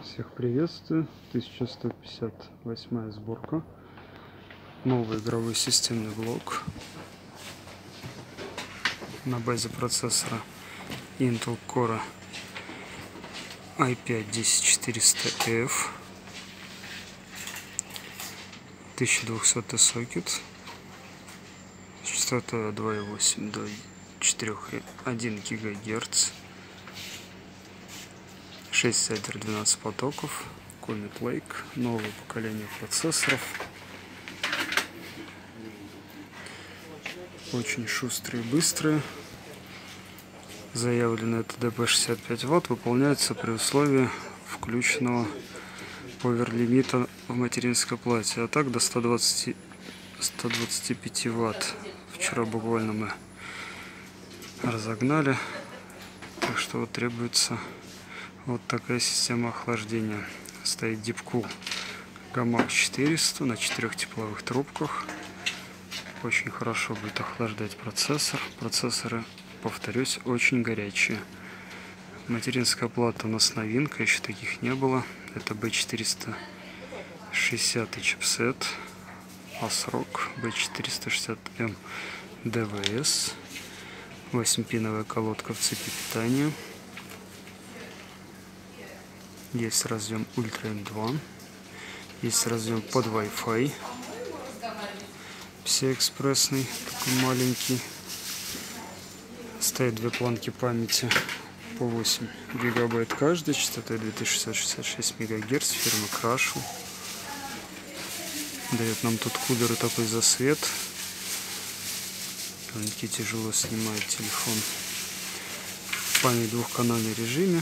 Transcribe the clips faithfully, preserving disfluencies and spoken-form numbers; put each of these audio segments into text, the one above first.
Всех приветствую. тысяча сто пятьдесят восьмая сборка. Новый игровой системный блок на базе процессора Intel Core ай пять десять четыреста эф, тысяча двухсотый сокет, частота два и восемь до четырёх и одного гигагерца, шесть ядер, двенадцать потоков, Comet Lake, новое поколение процессоров. Очень шустрые и быстрые. Заявленное тэ дэ пэ шестьдесят пять ватт выполняется при условии включенного повер-лимита в материнской плате, а так до ста двадцати ста двадцати пяти ватт. Вчера буквально мы разогнали, так что вот требуется вот такая система охлаждения. Стоит Deepcool Gamma четыреста на четырех тепловых трубках. Очень хорошо будет охлаждать процессор. Процессоры, повторюсь, очень горячие. Материнская плата у нас новинка, еще таких не было. Это би четыреста шестьдесят чипсет ASRock би четыреста шестьдесят эм дэ вэ эс. восьмипиновая колодка в цепи питания. Есть разъем ультра эм два. Есть разъем под Wi-Fi. Пси-экспрессный, такой маленький. Стоит две планки памяти по восемь гигабайт каждый, частотой две тысячи шестьсот шестьдесят шесть мегагерц, фирмы Crashel. Дает нам тут кулеры такой засвет. Довольно-таки тяжело снимает телефон. Память в двухканальном режиме.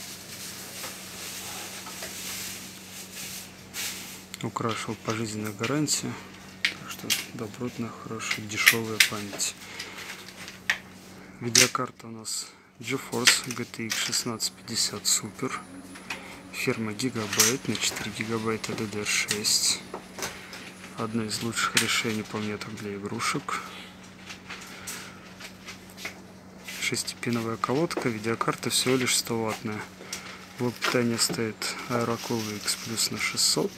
У Crashel пожизненная гарантия. Так что добротная, хорошая, дешевая память. Видеокарта у нас GeForce джи ти экс шестнадцать пятьдесят Super. Фирма Gigabyte на четыре гигабайта ди ди ар шесть. Одно из лучших решений по мне так для игрушек. Шестипиновая колодка, видеокарта всего лишь сто ваттная. Блок питания стоит Aerocool ви икс плюс на шестьсот.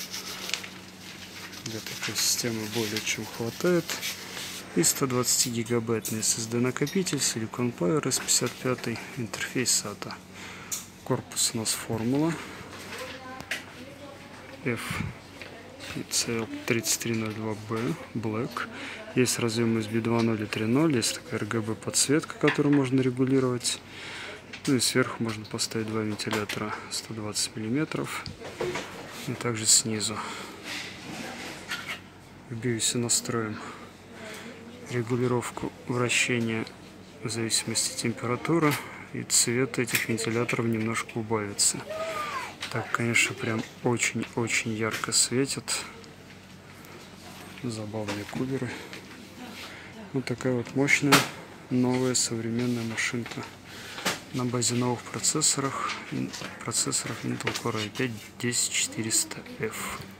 Для такой системы более чем хватает. И сто двадцать гигабайтный эс эс ди накопитель, Silicon Power эс пятьдесят пять, интерфейс сата. Корпус у нас формула эф си эл тридцать три ноль два бэ Black. Есть разъем ю эс би два ноль и три ноль, есть такая эр гэ бэ подсветка, которую можно регулировать. Ну и сверху можно поставить два вентилятора сто двадцать миллиметров. И также снизу. В биосе настроим регулировку вращения в зависимости от температуры, и цвет этих вентиляторов немножко убавится. Так, конечно, прям очень-очень ярко светит. Забавные кулеры. Вот такая вот мощная, новая, современная машинка на базе новых процессоров, процессоров Intel Core ай пять десять четыреста эф.